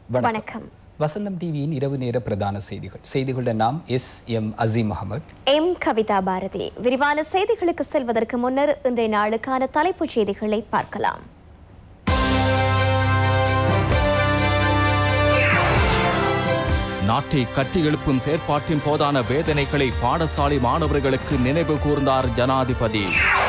வணக்கம். வசந்தம் டிவியின் இரவு நேர பிரதான செய்திகளுடன் நாம் எம் அசீம் அகமது, எம் கவிதா பாரதி. விரிவான செய்திகளுக்கு செல்வதற்கு முன்னர் இன்றைய நாளுக்கான தலைப்புச் செய்திகளை பார்க்கலாம். நாட்டை கட்டி எழுப்பும் செயற்பாட்டின் போதான வேதனைகளை பாடசாலை மாணவர்களுக்கு நினைவு கூர்ந்தார் ஜனாதிபதி.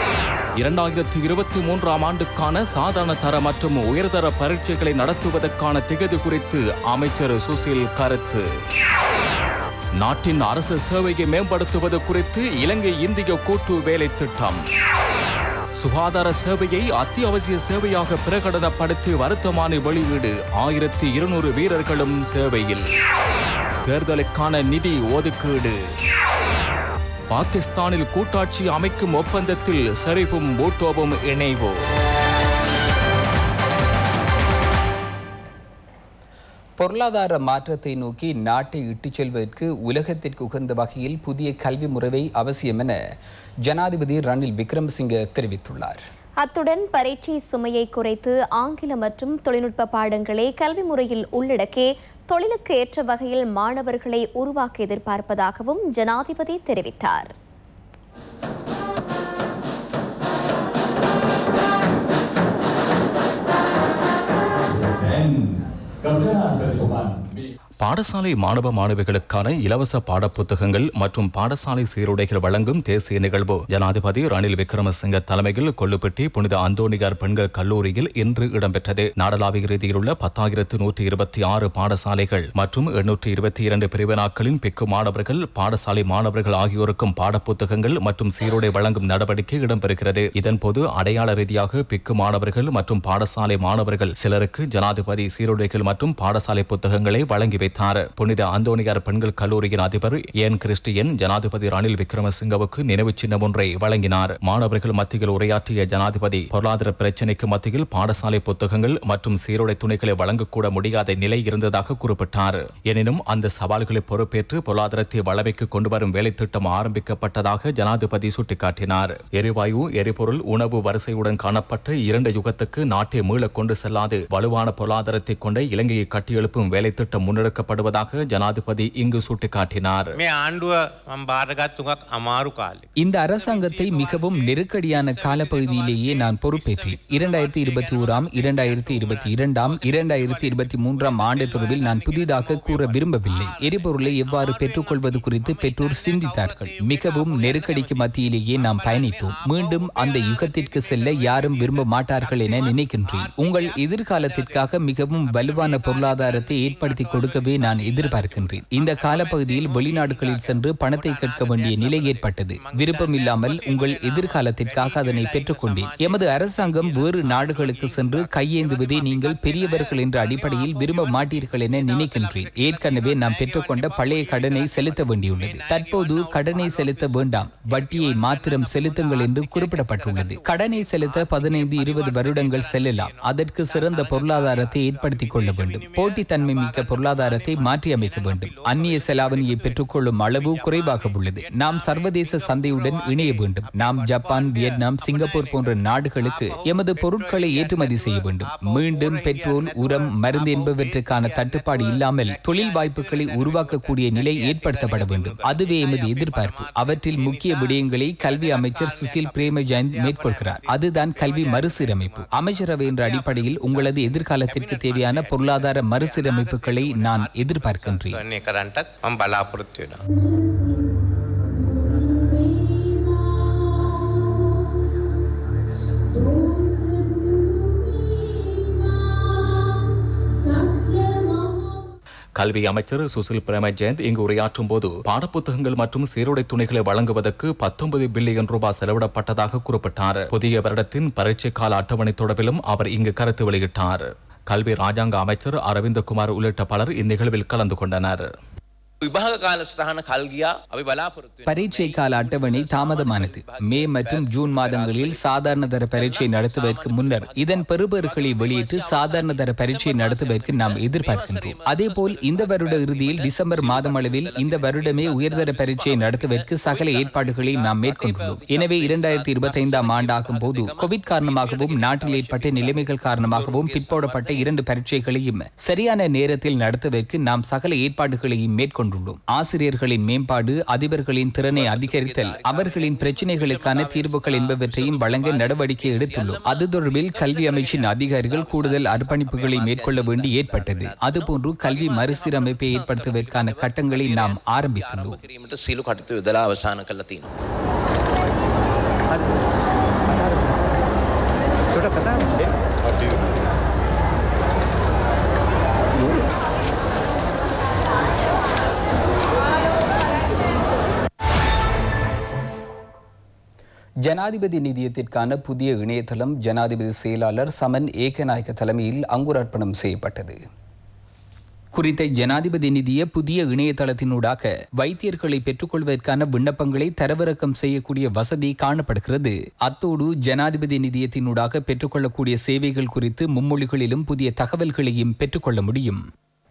2023ஆம் ஆண்டுக்கான சாதாரண தர மற்றும் உயர்தர பரீட்சைகளை நடத்துவதற்கான திகதி குறித்து அமைச்சர் சுசில் கருத்து. நாட்டின் அரசு சேவையை மேம்படுத்துவது குறித்து இலங்கை இந்திய கூட்டு வேலை திட்டம். சுகாதார சேவையை அத்தியாவசிய சேவையாக பிரகடனப்படுத்தி வருத்தமான வெளியீடு. 1200 வீரர்களும் சேவையில். தேர்தலுக்கான நிதி ஒதுக்கீடு. பாகிஸ்தானில் கூட்டாட்சி அமைக்கும் ஒப்பந்தத்தில் ஷெரீஃபும் பூட்டோவும் இணைவு. பொருளாதார மாற்றத்தை நோக்கி நாட்டை இட்டுச் செல்வதற்கு உலகத்திற்கு உகந்த வகையில் புதிய கல்வி முறை அவசியம் என ஜனாதிபதி ரணில் விக்ரமசிங்கே தெரிவித்துள்ளார். அத்துடன் பரீட்சை சுமையை குறைத்து ஆங்கில மற்றும் தொழில்நுட்ப பாடங்களை கல்வி முறையில் உள்ளடக்கி தொழிலுக்கு ஏற்ற வகையில் மாணவர்களை உருவாக்க எதிர்பார்ப்பதாகவும் ஜனாதிபதி தெரிவித்தார். பாடசாலை மாணவ மாணவிகளுக்கான இலவச பாடப்புத்தகங்கள் மற்றும் பாடசாலை சீருடைகள் வழங்கும் தேசிய நிகழ்வு ஜனாதிபதி ரணில் விக்ரமசிங்க தலைமையில் கொள்ளுப்பட்டி புனித அந்தோனியார் பெண்கள் கல்லூரியில் இன்று இடம்பெற்றது. நாடளாவிய ரீதியிலுள்ள 10,126 பாடசாலைகள் மற்றும் 822 பிரிவினாக்களின் பிக்கு மாணவர்கள், பாடசாலை மாணவர்கள் ஆகியோருக்கும் பாடப்புத்தகங்கள் மற்றும் சீருடை வழங்கும் நடவடிக்கை இடம்பெறுகிறது. இதன்போது அடையாள ரீதியாக பிக்கு மாணவர்கள் மற்றும் பாடசாலை மாணவர்கள் சிலருக்கு ஜனாதிபதி சீருடைகள் மற்றும் பாடசாலை புத்தகங்களை வழங்கி புனித அந்தோனியார் பெண்கள் கல்லூரியின் அதிபர் ஏன் கிறிஸ்டியன் ஜனாதிபதி ரணில் விக்ரமசிங்கவுக்கு நினைவு சின்னம் ஒன்றை வழங்கினார். மாணவர்கள் மத்தியில் உரையாற்றிய ஜனாதிபதி பொருளாதார பிரச்சினைக்கு மத்தியில் பாடசாலை புத்தகங்கள் மற்றும் சீருடை துணிகளை வழங்கக்கூட முடியாத நிலை இருந்ததாக குறிப்பிட்டார். எனினும் அந்த சவால்களை பொறுப்பேற்று பொருளாதாரத்தை வளமைக்கு கொண்டு வரும் வேலை திட்டம் ஆரம்பிக்கப்பட்டதாக ஜனாதிபதி சுட்டிக்காட்டினார். எரிவாயு, எரிபொருள், உணவு வரிசையுடன் காணப்பட்ட 2 யுகத்துக்கு நாட்டை மீள கொண்டு செல்லாது வலுவான பொருளாதாரத்தை கொண்ட இலங்கையை கட்டியெழுப்பும் வேலை திட்டம் முன்னெடுக்க படுவதாக ஜனாதிபதி இங்கு சுட்டிக்காட்டினார். இந்த அரசாங்கத்தை மிகவும் நெருக்கடியான காலப்பகுதியிலேயே நான் பொறுப்பேற்றேன். 2021ஆம், 2022ஆம், 2023ஆம் ஆண்டு தொடர்பில் நான் புதிதாக கூற விரும்பவில்லை. எரிபொருளை எவ்வாறு பெற்றுக்கொள்வது குறித்து பெற்றோர் சிந்தித்தார்கள். மிகவும் நெருக்கடிக்கு மத்தியிலேயே நாம் பயணித்தோம். மீண்டும் அந்த யுகத்திற்கு செல்ல யாரும் விரும்ப மாட்டார்கள் என நினைக்கின்றேன். உங்கள் எதிர்காலத்திற்காக மிகவும் வலுவான பொருளாதாரத்தை ஏற்படுத்தி கொடுக்கவே நான் எதிர்பார்க்கின்றேன். இந்த காலப்பகுதியில் வெளிநாடுகளில் சென்று பணத்தை கேட்க வேண்டிய நிலை ஏற்பட்டது. விருப்பம் இல்லாமல் உங்கள் எதிர்காலத்திற்காக அதனை பெற்றுக்கொண்டேன். எமது அரசாங்கம் வேறு நாடுகளுக்கு சென்று கையேந்துவதை நீங்கள் பெரியவர்கள் என்ற அடிப்படையில் விரும்ப மாட்டீர்கள் என நினைக்கின்றேன். ஏற்கனவே நாம் பெற்றுக்கொண்ட பழைய கடனை செலுத்த வேண்டியுள்ளது. தற்போது கடனை செலுத்த வேண்டாம், வட்டியை மாத்திரம் செலுத்துங்கள் என்று குறிப்பிடப்பட்டுள்ளது. கடனை செலுத்த 15-20 வருடங்கள் செல்லலாம். அதற்கு சிறந்த பொருளாதாரத்தை ஏற்படுத்திக் கொள்ள வேண்டும். போட்டித்தன்மை மிக்க பொருளாதாரத்தை மாற்றி அமைக்க வேண்டும். அந்நிய செலாவணியை பெற்றுக்கொள்ளும் அளவு குறைவாக உள்ளது. நாம் சர்வதேச சந்தையுடன் இணைய வேண்டும். நாம் ஜப்பான், வியட்நாம், சிங்கப்பூர் போன்ற நாடுகளுக்கு எமது பொருட்களை ஏற்றுமதி செய்ய வேண்டும். மீண்டும் பெட்ரோல், உரம், மருந்து என்பவற்றுக்கான தட்டுப்பாடு இல்லாமல் தொழில் வாய்ப்புகளை உருவாக்கக்கூடிய நிலை ஏற்படுத்தப்பட வேண்டும். அதுவே எமது எதிர்பார்ப்பு. அவற்றில் முக்கிய விடயங்களை கல்வி அமைச்சர் சுசில் பிரேமஜயந்த் மேற்கொள்கிறார். அதுதான் கல்வி மறுசீரமைப்பு. அமைச்சரவை என்ற அடிப்படையில் உங்களது எதிர்காலத்திற்கு தேவையான பொருளாதார மறுசீரமைப்புகளை நான் எதிர்பார்க்கின்றேன். கல்வி அமைச்சர் சுசில் பிரேமஜயந்த் இங்கு உரையாற்றும் போது பாடப்புத்தகங்கள் மற்றும் சீருடை துணிகளை வழங்குவதற்கு 19 பில்லியன் ரூபாய் செலவிடப்பட்டதாக குறிப்பிட்டார். புதிய வருடத்தின் பரீட்சை கால அட்டவணை தொடர்பிலும் அவர் இங்கு கருத்து வெளியிட்டார். கல்வி ராஜாங்க அமைச்சர் அரவிந்தகுமார் உள்ளிட்ட பலர் இந்நிகழ்வில் கலந்து கொண்டனர். විභාග කාලසටහන කල් ගියා. අපි බලාපොරොත්තු பரீட்சை கால அட்டவணை தாமதமானது. மே மற்றும் ஜூன் மாதங்களில் சாதாரண தர பரீட்சை நடத்துவதற்கு முன்னர் இதன் பெறுபேறுகளை வெளியிட்டு சாதாரண தர பரீட்சை நடத்துவதற்கு நாம் எதிர்பார்க்கின்றோம். அதேபோல் இந்த வருட இறுதியில் டிசம்பர் மாதம் அளவில் இந்த வருடமே உயர்தர பரீட்சையை நடத்துவதற்கு சகல ஏற்பாடுகளை நாம் மேற்கொண்டுள்ளோம். எனவே 2025ஆம் ஆண்டாகும் போது கோவிட் காரணமாகவும் நாட்டில் ஏற்பட்ட நிலைமைகள் காரணமாகவும் பிற்போடப்பட்ட 2 பரீட்சைகளையும் சரியான நேரத்தில் நடத்துவதற்கு நாம் சகல ஏற்பாடுகளையும் மேற்கொண்டுள்ளோம். ஆசிரியர்களின் மேம்பாடு, அதிபர்களின் திறனை அதிகரித்தல், அவர்களின் பிரச்சினைகளுக்கான தீர்வுகள் என்பவற்றையும் வழங்க நடவடிக்கை எடுத்துள்ளோம். அது தொடர்பில் கல்வி அமைச்சின் அதிகாரிகள் கூடுதல் அர்ப்பணிப்புகளை மேற்கொள்ள வேண்டி ஏற்பட்டது. அதுபோன்று கல்வி மறுசீரமைப்பை ஏற்படுத்துவதற்கான கட்டங்களை நாம் ஆரம்பித்துள்ளோம். සීලු කටයුතු යොදලා අවසන් කරලා තියෙනවා. ஜனாதிபதி நிதியத்திற்கான புதிய இணையதளம் ஜனாதிபதி செயலாளர் சமன் ஏகநாயக்க தலைமையில் அங்குரார்ப்பணம் செய்யப்பட்டது. குறித்த ஜனாதிபதி நிதிய புதிய இணையதளத்தினூடாக வைத்தியர்களை பெற்றுக்கொள்வதற்கான விண்ணப்பங்களை தரவிறக்கம் செய்யக்கூடிய வசதி காணப்படுகிறது. அத்தோடு ஜனாதிபதி நிதியத்தினூடாக பெற்றுக்கொள்ளக்கூடிய சேவைகள் குறித்து மும்மொழிகளிலும் புதிய தகவல்களையும் பெற்றுக்கொள்ள முடியும்.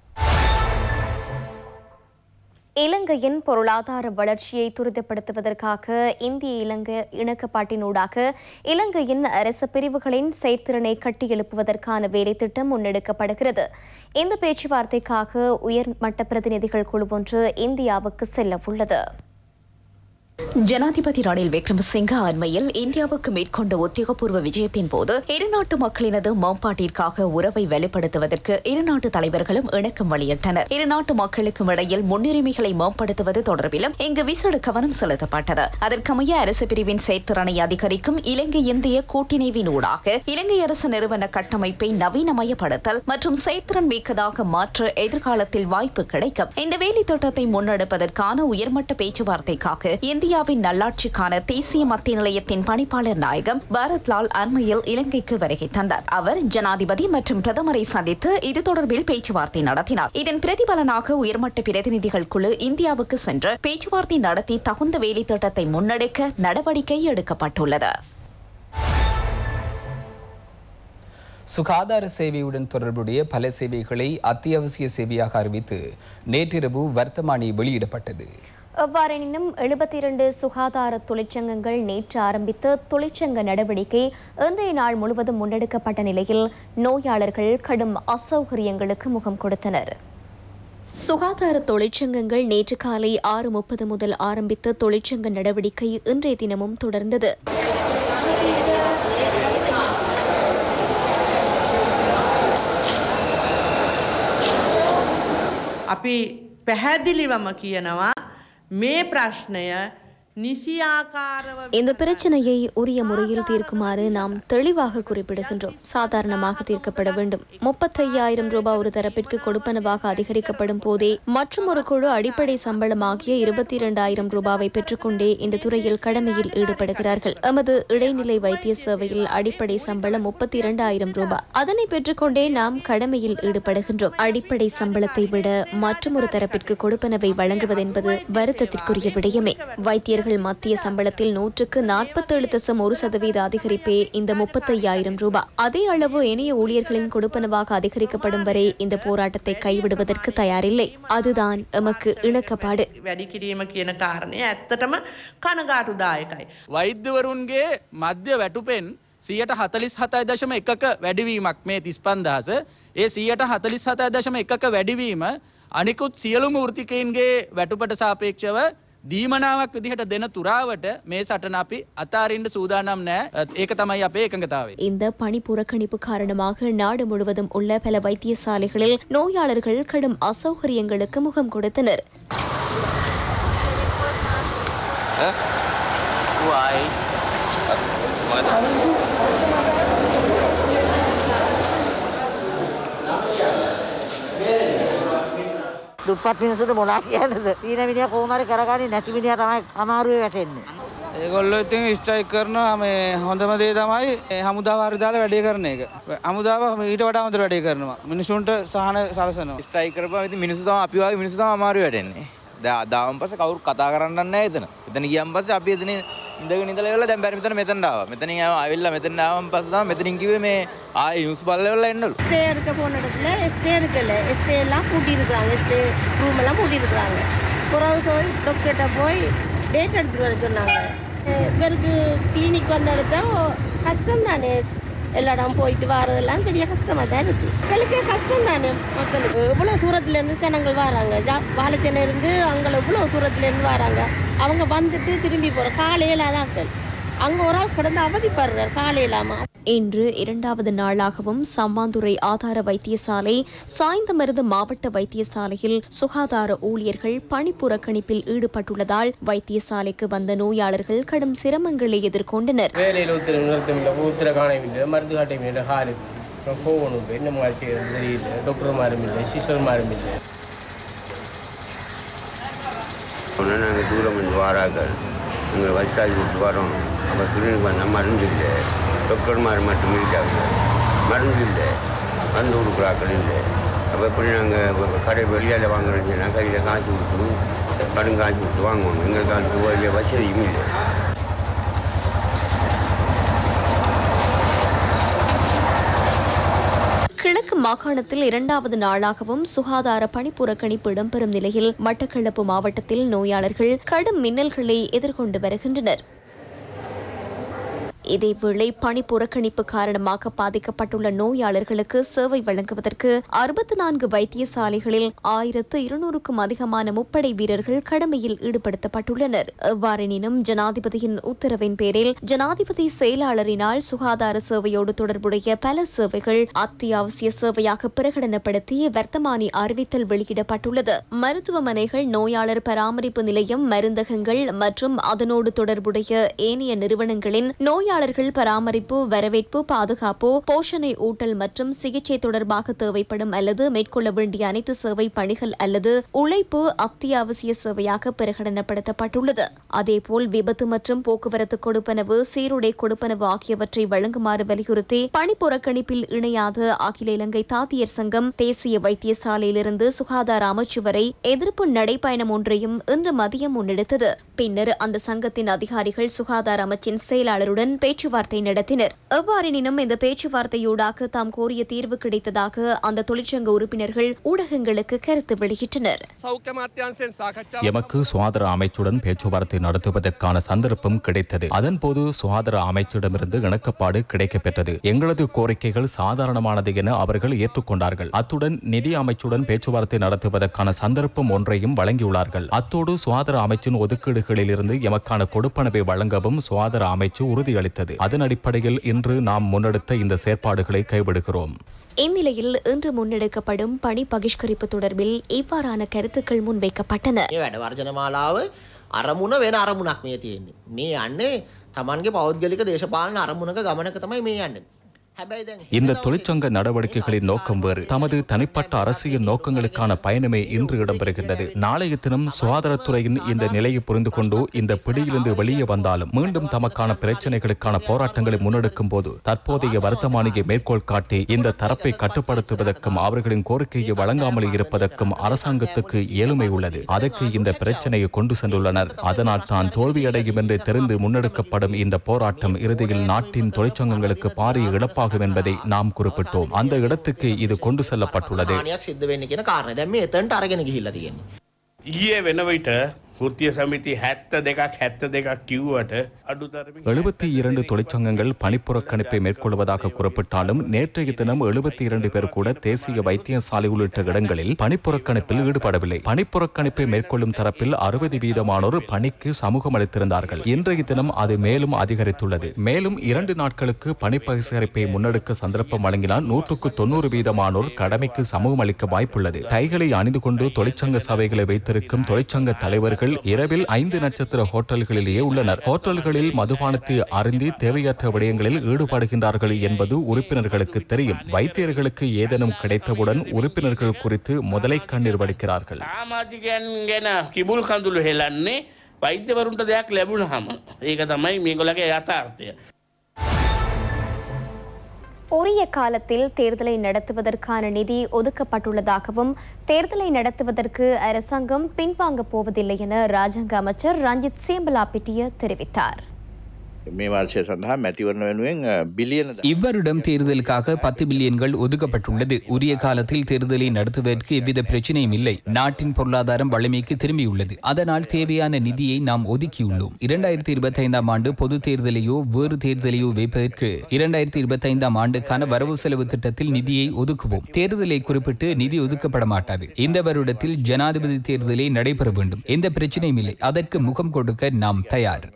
இலங்கையின் பொருளாதார வளர்ச்சியை துரிதப்படுத்துவதற்காக இந்திய இலங்கை இணக்கப்பாட்டினூடாக இலங்கையின் அரசு பிரிவுகளின் செயற்திறனை கட்டியெழுப்புவதற்கான வேலைத்திட்டம் முன்னெடுக்கப்படுகிறது. இந்த பேச்சுவார்த்தைக்காக உயர்மட்ட பிரதிநிதிகள் குழு ஒன்று இந்தியாவுக்கு செல்ல உள்ளது. ஜனாதிபதி ரணில் விக்ரமசிங்க அண்மையில் இந்தியாவுக்கு மேற்கொண்ட உத்தியோகபூர்வ விஜயத்தின் போது இருநாட்டு மக்களினது மேம்பாட்டிற்காக உறவை வெளிப்படுத்துவதற்கு இருநாட்டு தலைவர்களும் இணக்கம் வெளியிட்டனர். இருநாட்டு மக்களுக்கும் இடையில் முன்னுரிமைகளை மேம்படுத்துவது தொடர்பிலும் இங்கு விசேட கவனம் செலுத்தப்பட்டது. அதற்கமைய அரசு பிரிவின் செயற்திறனை அதிகரிக்கும் இலங்கை இந்திய கூட்டிணைவின் ஊடாக இலங்கை அரசு நிறுவன கட்டமைப்பை நவீனமயப்படுத்தல் மற்றும் செயற்திறன் மிக்கதாக மாற்ற எதிர்காலத்தில் வாய்ப்பு கிடைக்கும். இந்த வேலை திட்டத்தை முன்னெடுப்பதற்கான உயர்மட்ட பேச்சுவார்த்தைக்காக இந்தியாவின் நல்லாட்சிக்கான தேசிய மத்திய நிலையத்தின் பணிப்பாளர் நாயகம் பாரத்லால் அண்மையில் இலங்கைக்கு வருகை தந்தார். அவர் ஜனாதிபதி மற்றும் பிரதமரை சந்தித்து இது தொடர்பில் பேச்சுவார்த்தை நடத்தினார். இதன் பிரதிபலனாக உயர்மட்ட பிரதிநிதிகள் குழு இந்தியாவுக்கு சென்று பேச்சுவார்த்தை நடத்தி தகுந்த வேலை திட்டத்தை முன்னெடுக்க நடவடிக்கை எடுக்கப்பட்டுள்ளது. சுகாதார சேவையுடன் தொடர்புடைய பல சேவைகளை அத்தியாவசிய சேவையாக அறிவித்து நேற்றிரவு வர்த்தமானி வெளியிடப்பட்டது. எவ்வாறெனினும் 72 சுகாதார தொழிற்சங்கங்கள் நேற்று ஆரம்பித்த தொழிற்சங்க நடவடிக்கை இன்றைய நாள் முழுவதும் முன்னெடுக்கப்பட்ட நிலையில் நோயாளர்கள் கடும் அசௌகரியங்களுக்கு முகம் கொடுத்தனர். சுகாதார தொழிற்சங்கங்கள் நேற்று காலை 6:30 முதல் ஆரம்பித்த தொழிற்சங்க நடவடிக்கை இன்றைய தினமும் தொடர்ந்தது. අපි පැහැදිලිවම කියනවා මේ ප්‍රශ්නය இந்த பிரச்சனையை உரிய முறையில் தீர்க்குமாறு நாம் தெளிவாக குறிப்பிடுகின்றோம். சாதாரணமாக தீர்க்கப்பட வேண்டும். 35,000 ரூபாய் ஒரு தரப்பிற்கு கொடுப்பனவாக அதிகரிக்கப்படும் போதே மற்றும் ஒரு குழு அடிப்படை சம்பளமாகிய 22,000 ரூபாவை பெற்றுக்கொண்டே இந்த துறையில் கடமையில் ஈடுபடுகிறார்கள். எமது இடைநிலை வைத்திய சேவையில் அடிப்படை சம்பளம் 32,000 ரூபாய். அதனை பெற்றுக்கொண்டே நாம் கடமையில் ஈடுபடுகின்றோம். அடிப்படை சம்பளத்தை விட மற்றும் ஒரு தரப்பிற்கு கொடுப்பனவை வழங்குவதென்பது வருத்தத்திற்குரிய விடயமே. வைத்தியர்கள் மத்திய சம்பளத்தில் 147.1% அதிகரிப்பே இந்த 35,000 ரூபாய். அதே அளவு இணைய ஊழியர்களின் கொடுப்பனவாக அதிகரிக்கப்படும் வரை இந்த போராட்டத்தை கைவிடுவதற்கு தயாரில்லை. அதுதான் எமக்கு இணக்கப்பாடு. வைத்தியவருන්ගේ මධ්‍ය වැටුපෙන් 47.1%ක වැඩිවීමක් මේ 35,000. ඒ 47.1%ක වැඩිවීම අනිකුත් සියලුම වෘත්තිකයින්ගේ වැටුපට සාපේක්ෂව දීමනාවක් විදිහට දෙන තුරාවට මේ සටන අපි අතාරින්න සූදානම් නැහැ. ඒක තමයි අපේ එකඟතාවය. இந்த பணி புறக்கணிப்பு காரணமாக நாடு முழுவதும் உள்ள பல வைத்தியசாலைகளில் நோயாளர்கள் கடும் அசௌகரியங்களுக்கு முகம் கொடுத்தனர். දුප්පත් මිනිස්සුන්ට මොනවා කියන්නද? සීන මිනිහා කොහොම හරි කරගන්නේ නැති මිනිහා තමයි අමාරුවේ වැටෙන්නේ. ඒගොල්ලෝ ඉතින් ස්ට්‍රයික් කරනවා. මේ හොඳම දේ තමයි හමුදාව හරි දාලා වැඩේ කරන එක. හමුදාව ඊට වඩා හොඳට වැඩේ කරනවා. මිනිසුන්ට සහන සලසනවා. ස්ට්‍රයික් කරපුවා ඉතින් මිනිස්සු තමයි අපි වගේ මිනිස්සු තමයි අමාරුවේ වැටෙන්නේ. දැන් ආවම පස්සේ කවුරු කතා කරන්නේ නැහැ එතන. එතන ගියන් පස්සේ අපි එතන ඉඳගෙන ඉඳලා ඉවරලා දැන් බැරි මෙතනට ආවා. මෙතනින් ආවිල්ලා මෙතන ආවම පස්සේ තමයි මෙතනින් කිව්වේ මේ ආයේ නිවුස් බලලා එන්නලු. ஸ்டே எடுக்க போன இடத்துல ஸ்டே எடுக்கல. ஸ்டே எல்லாம் பூட்டி இருக்காங்க. ஸ்டே ரூம் எல்லாம் பூட்டி இருக்காங்க. புறவு போய் டாக்டர்கிட்ட போய் டேட் எடுத்துட்டு வர சொன்னாங்க. இவருக்கு கிளினிக் வந்த இடத்த கஷ்டம் தானே, எல்லா இடம் போயிட்டு வரதெல்லாம் பெரிய கஷ்டமா தான் இருக்கு. மக்களுக்கே கஷ்டம் தானே, மக்களுக்கு இவ்வளவு தூரத்துல இருந்து ஜனங்கள் வராங்க. வாழைச்சேனை இருந்து அங்கே இவ்வளவு தூரத்துல இருந்து வராங்க. அவங்க வந்துட்டு திரும்பி போற காலையில தான் அங்க ஒரு ஆள் கிடந்து அவதிப்படுறார் காலையிலாமா. இன்று இரண்டாவது நாளாகவும் சம்மாந்துறை ஆதார வைத்தியசாலை, சாய்ந்தமருது மாவட்ட வைத்தியசாலையில் சுகாதார ஊழியர்கள் பணி புறக்கணிப்பில் ஈடுபட்டுள்ளதால் வைத்தியசாலைக்கு வந்த நோயாளர்கள் கடும் சிரமங்களை எதிர்கொண்டனர். வேலையில் ஊத்திர காணவில்லை, மருந்து காட்டவில்லை, ஹாலு போகணும், என்ன மாதிரி தெரியல, டாக்டர்மாரும் இல்லை, சிஸ்டர்மாரும் இல்லை. நாங்கள் தூரம் வந்து வாராக்கள் எங்களை வயசாகி விட்டு வரோம். அப்போ கிளினிக் வந்தால் மருந்து இல்லை, டாக்டர்மார் மட்டும் இருக்காங்க, மருந்து இல்லை, மருந்து கொடுக்குறாக்கள் இல்லை. அப்போ எப்படி நாங்கள் கடை வெளியால் வாங்குறோம்னா கையில் காசு கொடுத்து கடன் காசு கொடுத்து வாங்கணும். எங்களுக்கு அது வேண்டிய வசதியும் இல்லை. கிழக்கு மாகாணத்தில் இரண்டாவது நாளாகவும் சுகாதார பணி புறக்கணிப்பு இடம்பெறும் நிலையில் மட்டக்களப்பு மாவட்டத்தில் நோயாளர்கள் கடும் மின்னல்களை எதிர்கொண்டு வருகின்றனர். இதேவேளை பணி புறக்கணிப்பு காரணமாக பாதிக்கப்பட்டுள்ள நோயாளர்களுக்கு சேவை வழங்குவதற்கு 64 வைத்தியசாலைகளில் 1200க்கும் அதிகமான முப்படை வீரர்கள் கடமையில் ஈடுபடுத்தப்பட்டுள்ளனர். எவ்வாறெனினும் ஜனாதிபதியின் உத்தரவின் பேரில் ஜனாதிபதி செயலாளரினால் சுகாதார சேவையோடு தொடர்புடைய பல சேவைகள் அத்தியாவசிய சேவையாக பிரகடனப்படுத்தி வர்த்தமானி அறிவித்தல் வெளியிடப்பட்டுள்ளது. மருத்துவமனைகள், நோயாளர் பராமரிப்பு நிலையம், மருந்தகங்கள் மற்றும் அதனோடு தொடர்புடைய ஏனைய நிறுவனங்களின் நோயாளர்கள் பராமரிப்பு, வரவேற்பு, பாதுகாப்பு, போஷணை ஊட்டல் மற்றும் சிகிச்சை தொடர்பாக தேவைப்படும் அல்லது மேற்கொள்ள வேண்டிய அனைத்து சேவை பணிகள் அல்லது உழைப்பு அத்தியாவசிய சேவையாக பிரகடனப்படுத்தப்பட்டுள்ளது. அதேபோல் விபத்து மற்றும் போக்குவரத்து கொடுப்பனவு, சீருடை கொடுப்பனவு ஆகியவற்றை வழங்குமாறு வலியுறுத்தி பணி புறக்கணிப்பில் இணையாத அகில இலங்கை தாதியர் சங்கம் தேசிய வைத்தியசாலையிலிருந்து சுகாதார அமைச்சு வரை எதிர்ப்பு நடைபயணம் ஒன்றையும் இன்று மதியம் முன்னெடுத்தது. பின்னர் அந்த சங்கத்தின் அதிகாரிகள் சுகாதார அமைச்சின் செயலாளருடன் பேச்சுவார்த்தை நடத்தினர். எவ்வாறெனினும் இந்த பேச்சுவார்த்தையூடாக தாம் கோரிய தீர்வு கிடைத்ததாக அந்த தொழிற்சங்க உறுப்பினர்கள் ஊடகங்களுக்கு கருத்து வெளியிட்டனர். எமக்கு சுகாதார அமைச்சுடன் பேச்சுவார்த்தை நடத்துவதற்கான சந்தர்ப்பம் கிடைத்தது. அதன்போது சுகாதார அமைச்சிடமிருந்து இணக்கப்பாடு கிடைக்கப்பெற்றது. எங்களது கோரிக்கைகள் சாதாரணமானது என அவர்கள் ஏற்றுக்கொண்டார்கள். அத்துடன் நிதி அமைச்சுடன் பேச்சுவார்த்தை நடத்துவதற்கான சந்தர்ப்பம் ஒன்றையும் வழங்கியுள்ளார்கள். அத்தோடு சுகாதார அமைச்சின் ஒதுக்கீடுகளில் இருந்து எமக்கான கொடுப்பனவை வழங்கவும் சுகாதார அமைச்சு உறுதியளித்தது. அதன் அடிப்படையில் இன்று நாம் முன்னெடுத்த இந்த செயற்பாடுகளை கைவிடுகிறோம். இந்நிலையில் இன்று முன்னெடுக்கப்படும் பணி பகிஷ்கரிப்பு தொடர்பில் இவ்வாறான கருத்துக்கள் முன்வைக்கப்பட்டன. අරමුණ වෙන අරමුණක් මේ තියෙන්නේ. මේ යන්නේ Tamanගේ පෞද්ගලික දේශපාලන අරමුණක ගමනක තමයි මේ යන්නේ. இந்த தொழிற்சங்க நடவடிக்கைகளின் நோக்கம் வேறு. தமது தனிப்பட்ட அரசியல் நோக்கங்களுக்கான பயணமே இன்று இடம்பெறுகின்றது. நாளைய தினம் சுகாதாரத்துறையின் இந்த நிலையை புரிந்து கொண்டு இந்த பிடியிலிருந்து வெளியே வந்தாலும் மீண்டும் தமக்கான பிரச்சனைகளுக்கான போராட்டங்களை முன்னெடுக்கும் போது தற்போதைய வர்த்தமானியை மேற்கோள் காட்டி இந்த தரப்பை கட்டுப்படுத்துவதற்கும் அவர்களின் கோரிக்கையை வழங்காமல் இருப்பதற்கும் அரசாங்கத்துக்கு இயலுமை உள்ளது. அதற்கு இந்த பிரச்சனையை கொண்டு சென்றுள்ளனர். அதனால் தான் தோல்வியடையும் என்று தெரிந்து முன்னெடுக்கப்படும் இந்த போராட்டம் இறுதியில் நாட்டின் தொழிற்சங்கங்களுக்கு பாரிய இழப்பாக என்பதை நாம் குறிப்பிட்டோம். அந்த இடத்துக்கு இது கொண்டு செல்லப்பட்டுள்ளது. ඊයේ වෙන විට වෘත්තීය සමිති 72ක් කිව්වට අඩුතරමින් 72 தொழிற்சங்கங்கள் பணிப்புறக்கணிப்பை மேற்கொள்வதாக குறிப்பிட்டாலும் நேற்றைய தினம் 72 பேர் கூட தேசிய வைத்தியசாலை உள்ளிட்ட இடங்களில் பணிப்புறக்கணிப்பில் ஈடுபடவில்லை. பணிப்புறக்கணிப்பை மேற்கொள்ளும் தரப்பில் 60% பணிக்கு சமூகம் அளித்திருந்தார்கள். இன்றைய தினம் அது மேலும் அதிகரித்துள்ளது. மேலும் 2 நாட்களுக்கு பணி பகிஷ்கரிப்பை முன்னெடுக்க சந்தர்ப்பம் வழங்கினால் 190% கடமைக்கு சமூகம் அளிக்க வாய்ப்புள்ளது. டைகளை அணிந்து கொண்டு தொழிற்சங்க சபைகளை வைத்திருக்கும் தொழிற்சங்க தலைவர்கள் இரவில் 5 நட்சத்திர ஹோட்டல்களிலேயே உள்ளனர். ஹோட்டல்களில் மதுபானத்தை அருந்தி தேவையற்ற விடயங்களில் ஈடுபடுகின்றார்கள் என்பது உறுப்பினர்களுக்கு தெரியும். வைத்தியர்களுக்கு ஏதேனும் கிடைத்தவுடன் உறுப்பினர்கள் குறித்து முதலை கண்ணீர் வடிக்கிறார்கள். සමාජිකයන් ගැන කිඹුල් කඳුළු හෙලන්නේ වෛද්‍යවරුන්ට දෙයක් ලැබුණාම. ඒක තමයි මේගොල්ලගේ යථාර්ථය. உரிய காலத்தில் தேர்தலை நடத்துவதற்கான நிதி ஒதுக்கப்பட்டுள்ளதாகவும் தேர்தலை நடத்துவதற்கு அரசாங்கம் பின்வாங்கப் போவதில்லை என ராஜாங்க அமைச்சர் ரஞ்சித் சேம்பலாபிட்டிய தெரிவித்தார். இவ்வருடம் தேர்தலுக்காக 10 பில்லியன்கள் ஒதுக்கப்பட்டுள்ளது. உரிய காலத்தில் தேர்தலை நடத்துவதற்கு எவ்வித பிரச்சனையும் இல்லை. நாட்டின் பொருளாதாரம் வலிமைக்கு திரும்பியுள்ளது. அதனால் தேவையான நிதியை நாம் ஒதுக்கியுள்ளோம். 2025 ஆண்டு பொது தேர்தலையோ வேறு தேர்தலையோ வைப்பதற்கு 2025 ஆண்டுக்கான வரவு செலவு திட்டத்தில் நிதியை ஒதுக்குவோம். தேர்தலை குறிப்பிட்டு நிதி ஒதுக்கப்பட மாட்டாது. இந்த வருடத்தில் ஜனாதிபதி தேர்தலை நடைபெற வேண்டும். எந்த பிரச்சனையும் இல்லை. அதற்கு முகம் கொடுக்க நாம் தயார்.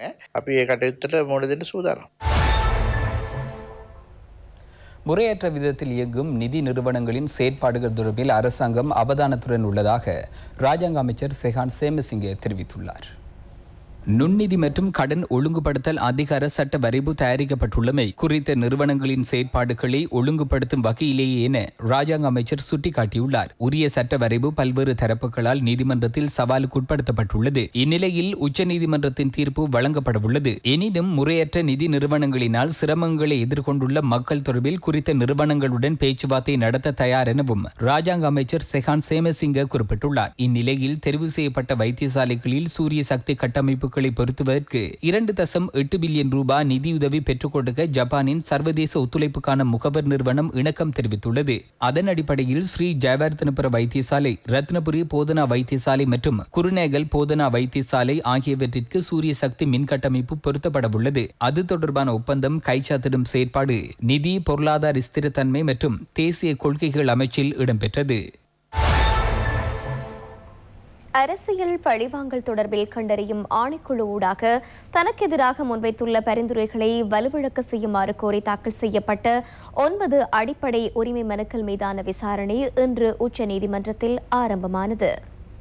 முறையற்ற விதத்தில் இயங்கும் நிதி நிறுவனங்களின் செயற்பாடுகள் தொடர்பில் அரசாங்கம் அவதானத்துடன் உள்ளதாக ராஜாங்க அமைச்சர் செஹான் சேமசிங்கே தெரிவித்துள்ளார். நுண்நிதி மற்றும் கடன் ஒழுங்குபடுத்தல் அதிகார சட்ட வரைவு தயாரிக்கப்பட்டுள்ளமை குறித்த நிறுவனங்களின் செயற்பாடுகளை ஒழுங்குபடுத்தும் வகையிலேயே என ராஜாங்க அமைச்சர் சுட்டிக்காட்டியுள்ளார். உரிய சட்ட வரைவு பல்வேறு தரப்புகளால் நீதிமன்றத்தில் சவாலுக்குட்படுத்தப்பட்டுள்ளது. இந்நிலையில் உச்சநீதிமன்றத்தின் தீர்ப்பு வழங்கப்படவுள்ளது. எனினும் முறையற்ற நிதி நிறுவனங்களினால் சிரமங்களை எதிர்கொண்டுள்ள மக்கள் தொடர்பில் குறித்த நிறுவனங்களுடன் பேச்சுவார்த்தை நடத்த தயார் எனவும் ராஜாங்க அமைச்சர் செஹான் சேமசிங்க குறிப்பிட்டுள்ளார். இந்நிலையில் தெரிவு செய்யப்பட்ட வைத்தியசாலைகளில் சூரிய சக்தி கட்டமைப்பு பொருத்துவதற்கு 2.8 பில்லியன் ரூபாய் நிதியுதவி பெற்றுக் கொடுக்க ஜப்பானின் சர்வதேச ஒத்துழைப்புக்கான முகவர் நிறுவனம் இணக்கம் தெரிவித்துள்ளது. அதன் அடிப்படையில் ஸ்ரீ ஜெயவர்தனபுர வைத்தியசாலை, ரத்னபுரி போதனா வைத்தியசாலை மற்றும் குருநேகல் போதனா வைத்தியசாலை ஆகியவற்றிற்கு சூரிய சக்தி மின்கட்டமைப்பு பொருத்தப்படவுள்ளது. அது தொடர்பான ஒப்பந்தம் கைச்சாத்திடும் செயற்பாடு நிதி பொருளாதார ஸ்திரத்தன்மை மற்றும் தேசிய கொள்கைகள் அமைச்சில் இடம்பெற்றது. அரசியல் பழிவாங்கல் தொடர்பில் கண்டறியும் ஆணைக்குழு ஊடாக தனக்கு எதிராக முன்வைத்துள்ள பரிந்துரைகளை வலுவிழக்க செய்யுமாறு கோரி தாக்கல் செய்யப்பட்ட 9 அடிப்படை உரிமை மனுக்கள் மீதான விசாரணை இன்று உச்சநீதிமன்றத்தில் ஆரம்பமானது.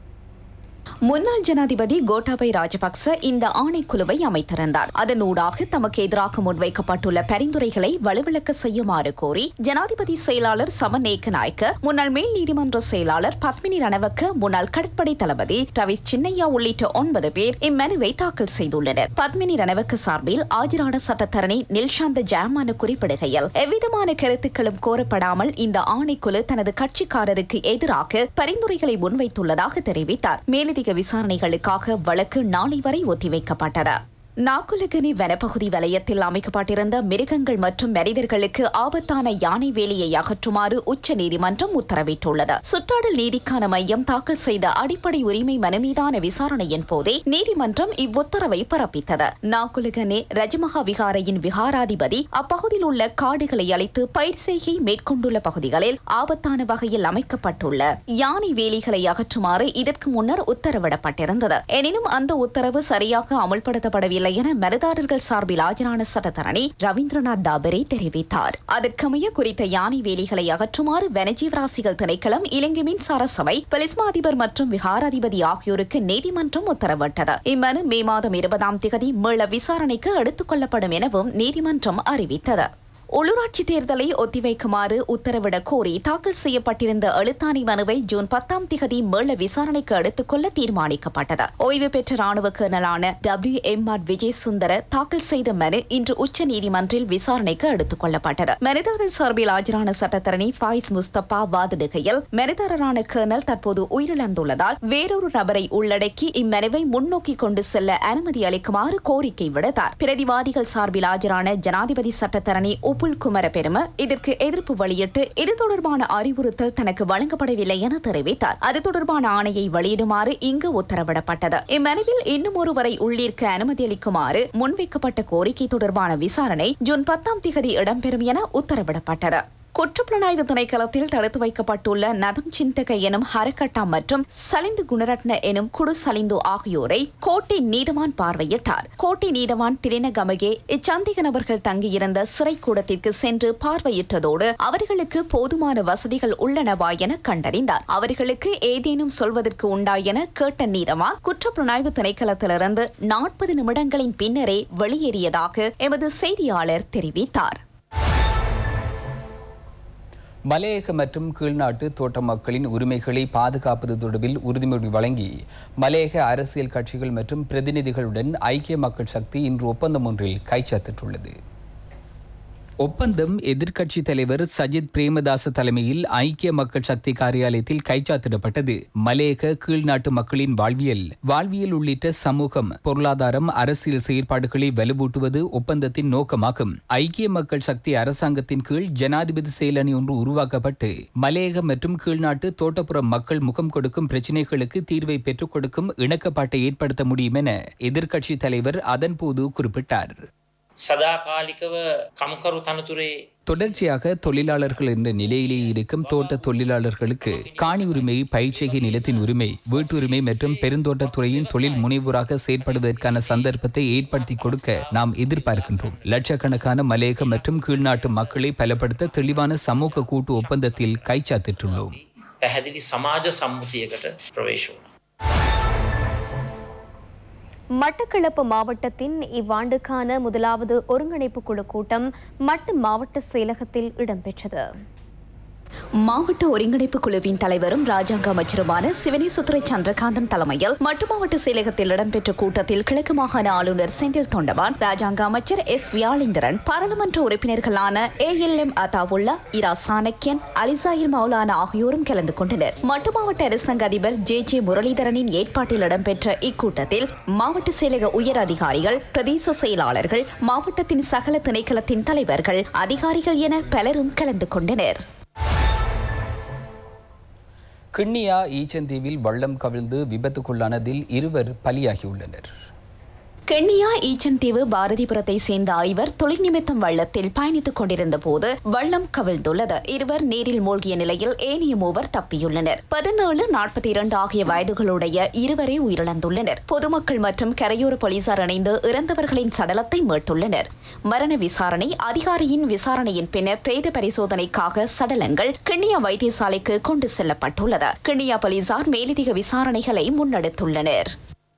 முன்னாள் ஜனாதிபதி கோட்டாபய ராஜபக்ச இந்த ஆணைக்குழுவை அமைத்திருந்தார். அதனூடாக தமக்கு எதிராக முன்வைக்கப்பட்டுள்ள பரிந்துரைகளை வலுவிழக்க செய்யுமாறு கோரி ஜனாதிபதி செயலாளர் சமன் ஏக்கநாயக்க, முன்னாள் மேல் நீதிமன்ற செயலாளர் பத்மினி ரணவக்க, முன்னாள் கடற்படை தளபதி ரவிஸ் சின்னையா உள்ளிட்ட 9 பேர் இம்மனுவை தாக்கல் செய்துள்ளனர். பத்மினி ரணவக்க சார்பில் ஆஜரான சட்டத்தரணி நில்ஷாந்த ஜாமான குறிப்பிடுகையில், எவ்விதமான கருத்துக்களும் கோரப்படாமல் இந்த ஆணைக்குழு தனது கட்சிக்காரருக்கு எதிராக பரிந்துரைகளை முன்வைத்துள்ளதாக தெரிவித்தார். மேலதிக விசாரணைகளுக்காக வழக்கு நாளை வரை ஒத்திவைக்கப்பட்டது. நாக்குலகனி வனப்பகுதி வலயத்தில் அமைக்கப்பட்டிருந்த மிருகங்கள் மற்றும் மனிதர்களுக்கு ஆபத்தான யானை வேலியை அகற்றுமாறு உச்சநீதிமன்றம் உத்தரவிட்டுள்ளது. சுற்றாடல் நீதிக்கான மையம் தாக்கல் செய்த அடிப்படை உரிமை மனு மீதான விசாரணையின் போதே நீதிமன்றம் இவ்வுத்தரவை பிறப்பித்தது. நாக்குலகனி ரஜமகா விகாரையின் விகாராதிபதி அப்பகுதியில் உள்ள காடுகளை அழித்து பயிர் செய்கை மேற்கொண்டுள்ள பகுதிகளில் ஆபத்தான வகையில் அமைக்கப்பட்டுள்ள யானை வேலிகளை அகற்றுமாறு இதற்கு முன்னர் உத்தரவிடப்பட்டிருந்தது. எனினும் அந்த உத்தரவு சரியாக அமல்படுத்தப்படவில்லை என மனுதாரர்கள் சார்பில் ஆஜரான சட்டத்தரணி ரவீந்திரநாத் தாபரே தெரிவித்தார். அதற்கமைய குறித்த யானை வேலிகளை அகற்றுமாறு வனஜீவராசிகள் திணைக்களம், இலங்கை மின்சார சபை, பொலிஸ்மா அதிபர் மற்றும் விகாராதிபதி ஆகியோருக்கு நீதிமன்றம் உத்தரவிட்டது. இம்மனு மே மாதம் 20 மீள விசாரணைக்கு எடுத்துக் கொள்ளப்படும் எனவும் நீதிமன்றம் அறிவித்தது. உள்ளூராட்சி தேர்தலை ஒத்திவைக்குமாறு உத்தரவிடக் கோரி தாக்கல் செய்யப்பட்டிருந்த எழுத்தாணை மனுவை ஜூன் 10 மீள விசாரணைக்கு எடுத்துக்கொள்ள தீர்மானிக்கப்பட்டது. ஓய்வு பெற்ற ராணுவ கர்னலான WMR விஜய் சுந்தர தாக்கல் செய்த மனு இன்று உச்சநீதிமன்றில் விசாரணைக்கு எடுத்துக் கொள்ளப்பட்டது. மனுதாரர் சார்பில் ஆஜரான சட்டத்தரணி ஃபாயிஸ் முஸ்தபா வாதிடுகையில், மனுதாரரான கர்னல் தற்போது உயிரிழந்துள்ளதால் வேறொரு நபரை உள்ளடக்கி இம்மனுவை முன்னோக்கி கொண்டு செல்ல அனுமதி அளிக்குமாறு கோரிக்கை விடுத்தார். பிரதிவாதிகள் சார்பில் ஆஜரான ஜனாதிபதி சட்டத்தரணி குமர பெரும இதற்கு எதிர்ப்பு வெளியிட்டு இது தொடர்பான அறிவுறுத்தல் தனக்கு வழங்கப்படவில்லை என தெரிவித்தார். அது தொடர்பான ஆணையை வெளியிடுமாறு இங்கு உத்தரவிடப்பட்டது. இம்மனுவில் இன்னும் ஒருவரை உள்ளிருக்க அனுமதி அளிக்குமாறு முன்வைக்கப்பட்ட கோரிக்கை தொடர்பான விசாரணை ஜூன் 10 இடம்பெறும் என உத்தரவிடப்பட்டது. குற்றப்புலனாய்வு திணைக்களத்தில் தடுத்து வைக்கப்பட்டுள்ள நதம் சிந்தக எனும் ஹரகட்டா மற்றும் சலிந்து குணரட்ன எனும் குடு சலிந்து ஆகியோரை கோட்டை நீதவான் பார்வையிட்டார். கோட்டை நீதவான் திரினகமகே இச்சந்தேக நபர்கள் தங்கியிருந்த சிறை கூடத்திற்கு சென்று பார்வையிட்டதோடு அவர்களுக்கு போதுமான வசதிகள் உள்ளனவா என கண்டறிந்தார். அவர்களுக்கு ஏதேனும் சொல்வதற்கு உண்டா என கேட்ட நீதவான் குற்றப்புலனாய்வு திணைக்களத்திலிருந்து 40 நிமிடங்களின் பின்னரே வெளியேறியதாக எமது செய்தியாளர் தெரிவித்தார். மலையக மற்றும் கீழ்நாட்டு தோட்ட மக்களின் உரிமைகளை பாதுகாப்பது தொடர்பில் உறுதிமொழி வழங்கி மலையக அரசியல் கட்சிகள் மற்றும் பிரதிநிதிகளுடன் ஐக்கிய மக்கள் சக்தி இன்று ஒப்பந்தம் ஒன்றில் கைச்சாத்திட்டுள்ளது. ஒப்பந்தம் எதிர்க்கட்சி தலைவர் சஜித் பிரேமதாச தலைமையில் ஐக்கிய மக்கள் சக்தி காரியாலயத்தில் கைச்சாத்திடப்பட்டது. மலையக கீழ்நாட்டு மக்களின் வாழ்வியல் உள்ளிட்ட சமூகம், பொருளாதாரம், அரசியல் செயற்பாடுகளை வலுவூட்டுவது ஒப்பந்தத்தின் நோக்கமாகும். ஐக்கிய மக்கள் சக்தி அரசாங்கத்தின் கீழ் ஜனாதிபதி செயலணி ஒன்று உருவாக்கப்பட்டு மலையக மற்றும் கீழ்நாட்டு தோட்டப்புற மக்கள் முகம் கொடுக்கும் பிரச்சினைகளுக்கு தீர்வை பெற்றுக் கொடுக்கும் இணக்கப்பாட்டை ஏற்படுத்த முடியும் என எதிர்க்கட்சி தலைவர் அதன்போது குறிப்பிட்டார். சதாகாலிகவ கம்கரு தனதுரே தொடர்ச்சியாக தொழிலாளர்கள் என்ற நிலையிலேயே இருக்கும் தோட்ட தொழிலாளர்களுக்கு காணி உரிமை, பயிர்ச்செய்கை நிலத்தின் உரிமை, வீட்டுரிமை மற்றும் பெருந்தோட்டத்துறையின் தொழில் முனைவோராக செயற்படுவதற்கான சந்தர்ப்பத்தை ஏற்படுத்தி கொடுக்க நாம் எதிர்பார்க்கின்றோம். லட்சக்கணக்கான மலையக மற்றும் கீழ்நாட்டு மக்களை பலப்படுத்த தெளிவான சமூக கூட்டு ஒப்பந்தத்தில் கைச்சாத்திட்டுள்ளோம். පැහැදිලි සමාජ සම්මුතියකට ප්‍රවේශ වුණා. மட்டக்களப்பு மாவட்டத்தின் இவ்வாண்டுக்கான முதலாவது ஒருங்கிணைப்பு குழு கூட்டம் மட்டு மாவட்ட செயலகத்தில் இடம்பெற்றது. மாவட்ட ஒருங்கிணைப்பு குழுவின் தலைவரும் ராஜாங்க அமைச்சருமான சிவனேசுத்துறை சந்திரகாந்தன் தலைமையில் மட்டு மாவட்ட செயலகத்தில் இடம்பெற்ற கூட்டத்தில் கிழக்கு மாகாண ஆளுநர் செந்தில் தொண்டமான், ராஜாங்க அமைச்சர் எஸ். வியாழேந்திரன், பாராளுமன்ற உறுப்பினர்களான ALM அதாவுல்லா, இரா சாணக்கியன், அலிசாயில் மௌலானா ஆகியோரும் கலந்து கொண்டனர். மட்டு மாவட்ட அரசாங்க அதிபர் JJ முரளிதரனின் ஏற்பாட்டில் இடம்பெற்ற இக்கூட்டத்தில் மாவட்ட செயலக உயர் அதிகாரிகள், பிரதேச செயலாளர்கள், மாவட்டத்தின் சகல திணைக்களத்தின் தலைவர்கள், அதிகாரிகள் என பலரும் கலந்து கொண்டனர். கிண்ணியா ஈச்சந்தீவில் வள்ளம் கவிழ்ந்து விபத்துக்குள்ளானதில் 2 பலியாகியுள்ளனர். கென்னியா ஈச்சன்தீவு பாரதிபுரத்தை சேர்ந்த 5 தொழில் நிமித்தம் வள்ளத்தில் பயணித்துக் கொண்டிருந்த போது வள்ளம் கவிழ்ந்துள்ளது. 2 நீரில் மூழ்கிய நிலையில் ஏனைய 3 தப்பியுள்ளனர். 17, 42 ஆகிய வயதுகளுடைய 2 உயிரிழந்துள்ளனர். பொதுமக்கள் மற்றும் கரையோர போலீசார் இணைந்து இறந்தவர்களின் சடலத்தை மீட்டுள்ளனர். மரண விசாரணை அதிகாரியின் விசாரணையின் பின்னர் பிரேத பரிசோதனைக்காக சடலங்கள் கிண்ணியா வைத்தியசாலைக்கு கொண்டு செல்லப்பட்டுள்ளது. கிண்ணியா போலீசார் மேலதிக விசாரணைகளை முன்னெடுத்துள்ளனர்.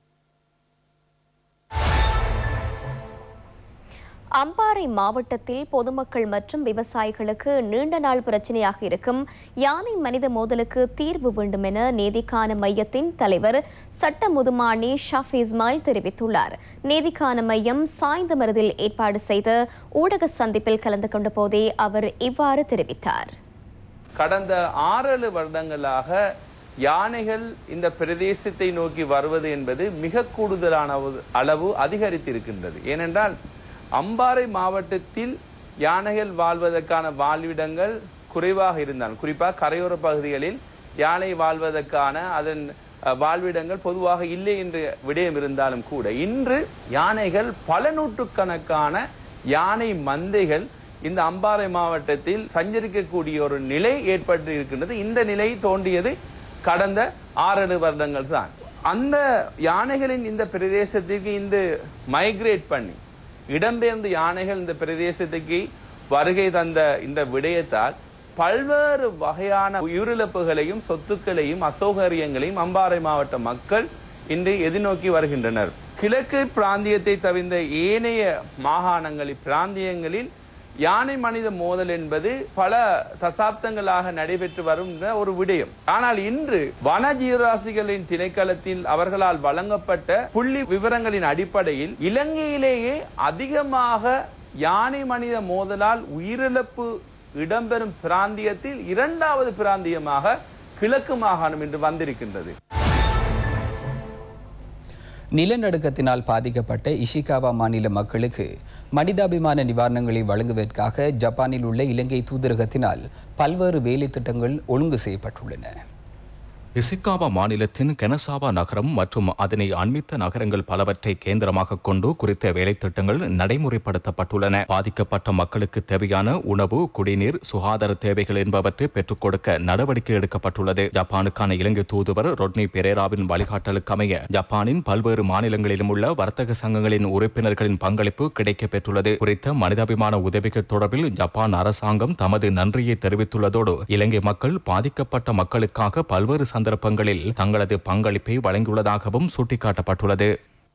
அம்பாறை மாவட்டத்தில் பொதுமக்கள் மற்றும் விவசாயிகளுக்கு நீண்ட நாள் பிரச்சினையாக இருக்கும் யானை மனித மோதலுக்கு தீர்வு வேண்டும் என நீதிக்கான மையத்தின் தலைவர் சட்ட முதுமானி ஷாஃப் இஸ்மாயில் தெரிவித்துள்ளார். நீதிக்கான மையம் சாய்ந்தமருதில் ஏற்பாடு செய்த ஊடக சந்திப்பில் கலந்து கொண்ட போதே அவர் இவ்வாறு தெரிவித்தார். கடந்த 6-7 வருடங்களாக யானைகள் இந்த பிரதேசத்தை நோக்கி வருவது என்பது மிக கூடுதலான அளவு அதிகரித்திருக்கின்றது. ஏனென்றால் அம்பாறை மாவட்டத்தில் யானைகள் வாழ்வதற்கான வாழ்விடங்கள் குறைவாக இருந்தாலும், குறிப்பாக கரையோர பகுதிகளில் யானை வாழ்வதற்கான அதன் வாழ்விடங்கள் பொதுவாக இல்லை என்ற விடயம் இருந்தாலும் கூட இன்று யானைகள் பல நூற்றுக்கணக்கான யானை மந்தைகள் இந்த அம்பாறை மாவட்டத்தில் சஞ்சரிக்கக்கூடிய ஒரு நிலை ஏற்பட்டு இருக்கின்றது. இந்த நிலை தோன்றியது கடந்த 6-7 வருடங்கள் தான். அந்த யானைகளின் இந்த பிரதேசத்திற்கு இந்த மைக்ரேட் பண்ணி இடம்பெயர்ந்த யானைகள் இந்த பிரதேசத்துக்கு வருகை தந்த இந்த விடயத்தால் பல்வேறு வகையான உயிரிழப்புகளையும் சொத்துக்களையும் அசௌகரியங்களையும் அம்பாறை மாவட்ட மக்கள் இன்று எதிர்நோக்கி வருகின்றனர். கிழக்கு பிராந்தியத்தை தவிர்ந்த ஏனைய மாகாணங்களில் பிராந்தியங்களில் யானை மனித மோதல் என்பது பல தசாப்தங்களாக நடைபெற்று வரும் ஒரு விடயம். ஆனால் இன்று வன ஜீவராசிகளின் திணைக்களத்தில் அவர்களால் வழங்கப்பட்ட புள்ளி விவரங்களின் அடிப்படையில் இலங்கையிலேயே அதிகமாக யானை மனித மோதலால் உயிரிழப்பு இடம்பெறும் பிராந்தியத்தில் 2வது பிராந்தியமாக கிழக்கு மாகாணம் என்று வந்திருக்கின்றது. நிலநடுக்கத்தினால் பாதிக்கப்பட்ட இஷிகாவா மாநில மக்களுக்கு மனிதாபிமான நிவாரணங்களை வழங்குவதற்காக ஜப்பானில் உள்ள இலங்கை தூதரகத்தினால் பல்வேறு வேலை திட்டங்கள் ஒழுங்கு செய்யப்பட்டுள்ளன. இசிகாவா மாநிலத்தின் கெனசாவா நகரம் மற்றும் அதனை அண்மித்த நகரங்கள் பலவற்றை கேந்திரமாக கொண்டு குறித்த வேலை திட்டங்கள் நடைமுறைப்படுத்தப்பட்டுள்ளன. பாதிக்கப்பட்ட மக்களுக்கு தேவையான உணவு, குடிநீர், சுகாதார தேவைகள் என்பவற்றை பெற்றுக் கொடுக்க நடவடிக்கை எடுக்கப்பட்டுள்ளது. ஜப்பானுக்கான இலங்கை தூதுவர் ரொட்னி பெரேராவின் வழிகாட்டலுக்கு அமைய ஜப்பானின் பல்வேறு மாநிலங்களிலும் உள்ள வர்த்தக சங்கங்களின் உறுப்பினர்களின் பங்களிப்பு கிடைக்கப் பெற்றுள்ளது. குறித்த மனிதாபிமான உதவிகள் தொடர்பில் ஜப்பான் அரசாங்கம் தமது நன்றியை தெரிவித்துள்ளதோடு இலங்கை மக்கள் பாதிக்கப்பட்ட மக்களுக்காக பல்வேறு சந்தர்ப்பங்களில் தங்களது பங்களிப்பை வழங்கியுள்ளதாகவும் சுட்டிக்காட்டப்பட்டுள்ளது.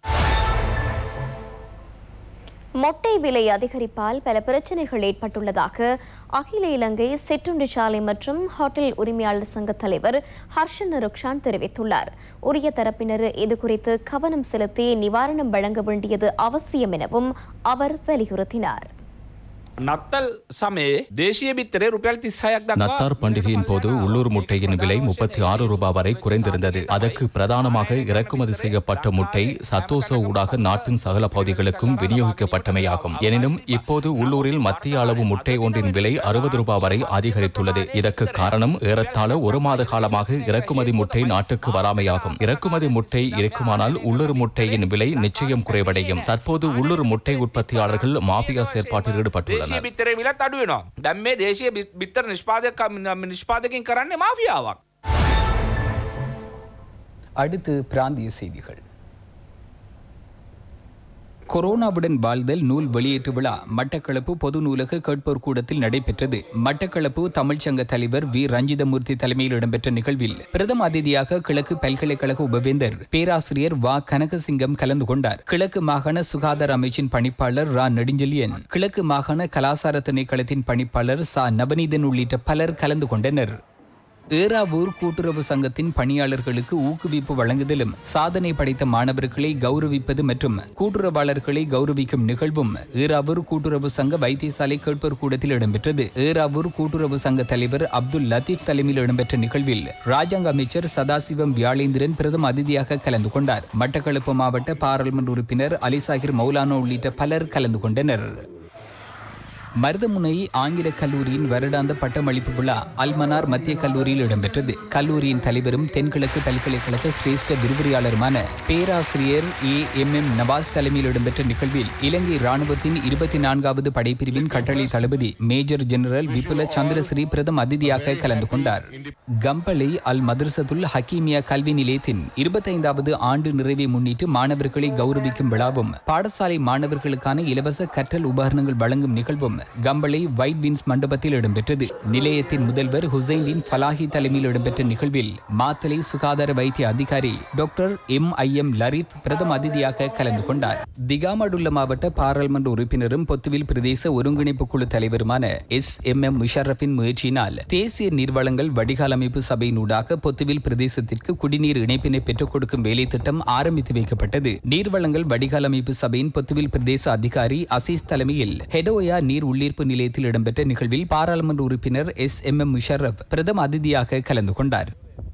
மொட்டை விலை அதிகரிப்பால் பல பிரச்சனைகள் ஏற்பட்டுள்ளதாக அகில இலங்கை சிற்றுண்டிச்சாலை மற்றும் ஹோட்டல் உரிமையாளர் சங்க தலைவர் ஹர்ஷன் ருக்ஷான் தெரிவித்துள்ளார். உரிய தரப்பினர் இதுகுறித்து கவனம் செலுத்தி நிவாரணம் வழங்க வேண்டியது அவசியம் எனவும் அவர் வலியுறுத்தினார். නත්තල් සමයේ දේශීය බිත්තරේ රුපියල් 36ක් දක්වා நத்தார் பண்டிகையின் போது உள்ளூர் முட்டையின் விலை 36 ரூபாய் வரை குறைந்திருந்தது. அதற்கு பிரதானமாக இறக்குமதி செய்யப்பட்ட முட்டை சத்தோச ஊடாக நாட்டின் சகல பகுதிகளுக்கும் விநியோகிக்கப்பட்டமையாகும். எனினும் இப்போது உள்ளூரில் மத்திய அளவு முட்டை ஒன்றின் விலை 60 ரூபாய் வரை அதிகரித்துள்ளது. இதற்கு காரணம் ஏறத்தாழ ஒரு மாத காலமாக இறக்குமதி முட்டை நாட்டுக்கு வராமையாகும். இறக்குமதி முட்டை இருக்குமானால் உள்ளூர் முட்டையின் விலை நிச்சயம் குறைவடையும். தற்போது உள்ளூர் முட்டை உற்பத்தியாளர்கள் மாபியா செயற்பாட்டில் ஈடுபட்டுள்ளனர். බිත්තරේ විලත් අඩු වෙනවා. දැන් මේ දේශීය බිත්තර නිෂ්පාදකයන් කරන්නේ මාෆියාවක්. அடுத்து பிராந்திய செய்திகள். கொரோனாவுடன் வாழ்தல் நூல் வெளியீட்டு விழா மட்டக்களப்பு பொது நூலக கேட்போர் கூடத்தில் நடைபெற்றது. மட்டக்களப்பு தமிழ்ச்சங்க தலைவர் வி ரஞ்சிதமூர்த்தி தலைமையில் இடம்பெற்ற நிகழ்வில் பிரதம அதிதியாக கிழக்கு பல்கலைக்கழக உபவேந்தர் பேராசிரியர் வ கனகசிங்கம் கலந்து கொண்டார். கிழக்கு மாகாண சுகாதார அமைச்சின் பணிப்பாளர் ரா நெடுஞ்செழியன், கிழக்கு மாகாண கலாசார திணைக்களத்தின் பணிப்பாளர் ச நவநீதன் உள்ளிட்ட பலர் கலந்து கொண்டனர். ஏறாவூர் கூட்டுறவு சங்கத்தின் பணியாளர்களுக்கு ஊக்குவிப்பு வழங்குதலும் சாதனை படைத்த மாணவர்களை கௌரவிப்பது மற்றும் கூட்டுறவாளர்களை கௌரவிக்கும் நிகழ்வும் ஏறாவூர் கூட்டுறவு சங்க வைத்தியசாலை கேட்போர் கூடத்தில் இடம்பெற்றது. ஏறாவூர் கூட்டுறவு சங்க தலைவர் அப்துல் லத்தீப் தலைமையில் இடம்பெற்ற நிகழ்வில் ராஜாங்க அமைச்சர் சதாசிவம் வியாழேந்திரன் பிரதம அதிதியாக கலந்து கொண்டார். மட்டக்களப்பு மாவட்ட பாராளுமன்ற உறுப்பினர் அலிசாகிர் மௌலானா உள்ளிட்ட பலர் கலந்து கொண்டனர். மருதமுனை ஆங்கில கல்லூரியின் வருடாந்த பட்டமளிப்பு விழா அல்மனார் மத்திய கல்லூரியில் இடம்பெற்றது. கல்லூரியின் தலைவரும் தென்கிழக்கு பல்கலைக்கழக சிரேஷ்ட விரிவுரையாளருமான பேராசிரியர் AMM நவாஸ் தலைமையில் இடம்பெற்ற நிகழ்வில் இலங்கை ராணுவத்தின் 24வது படைப்பிரிவின் கட்டளை தளபதி மேஜர் ஜெனரல் விபுல சந்திரஸ்ரீ பிரதம அதிதியாக கலந்து கொண்டார். கம்பளை அல் மதரசத்துல் ஹக்கீமியா கல்வி நிலையத்தின் 25வது ஆண்டு நிறைவை முன்னிட்டு மாணவர்களை கௌரவிக்கும் விழாவும் பாடசாலை மாணவர்களுக்கான இலவச கற்றல் உபகரணங்கள் வழங்கும் நிகழ்வும் கம்பளை வைட் வின்ஸ் மண்டபத்தில் இடம்பெற்றது. நிலையத்தின் முதல்வர் ஹுசைன் ஃபலாஹி தலைமையில் இடம்பெற்ற நிகழ்வில் மாத்தளை சுகாதார வைத்திய அதிகாரி டாக்டர் MIM லரீப் பிரதம அதிதியாக கலந்து கொண்டார். திகாமடுல்ல மாவட்ட பாராளுமன்ற உறுப்பினரும் பொத்துவில் பிரதேச ஒருங்கிணைப்பு குழு தலைவருமான SMM முஷரஃபின் முயற்சியினால் தேசிய நீர்வளங்கள் வடிகால் அமைப்பு சபையினூடாக பொத்துவில் பிரதேசத்திற்கு குடிநீர் இணைப்பினை பெற்றுக் கொடுக்கும் வேலை திட்டம் ஆரம்பித்து வைக்கப்பட்டது. நீர்வளங்கள் வடிகால் அமைப்பு சபையின் பொத்துவில் பிரதேச அதிகாரி அசீஸ் தலைமையில் ஹெடோயா நீர் உள்ளீர்ப்பு நிலையத்தில் இடம்பெற்ற நிகழ்வில் பாராளுமன்ற உறுப்பினர் SMM முஷரப் பிரதம அதிதியாக கலந்து கொண்டார்.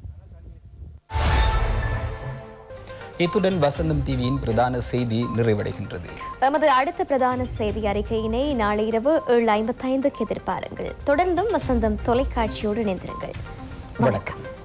இத்துடன் வசந்தம் டிவியின் பிரதான செய்தி நிறைவடைகின்றது. நமது அடுத்த பிரதான செய்தி அறிக்கையினை நாளை இரவு 7:55 எதிர்பாருங்கள். தொடர்ந்தும் வசந்தம் தொலைக்காட்சியோடு இணைந்திருங்கள். வணக்கம்.